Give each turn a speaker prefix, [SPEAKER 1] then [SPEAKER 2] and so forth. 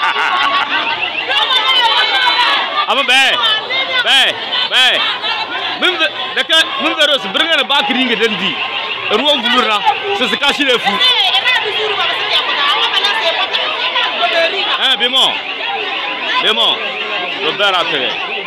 [SPEAKER 1] Ah ben. Même se bringa na ba kringa dendi. Ruwan gurna. Se cacher les fous. Bémon. Robert a fait.